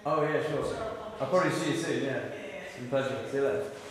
Oh yeah, sure. I'll probably see you soon, yeah. It's been a pleasure. See you later.